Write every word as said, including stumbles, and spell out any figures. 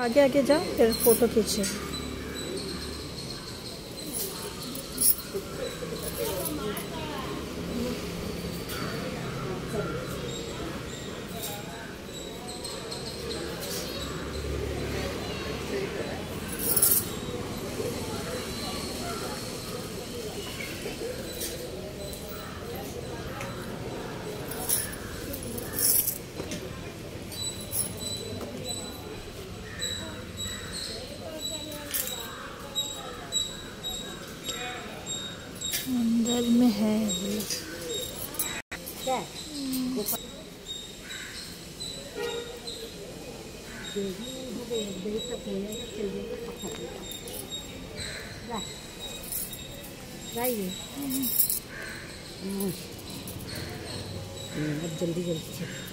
आगे आगे जाओ, फिर फोटो खींचे। अंदर में है क्या? जल्दी जल्दी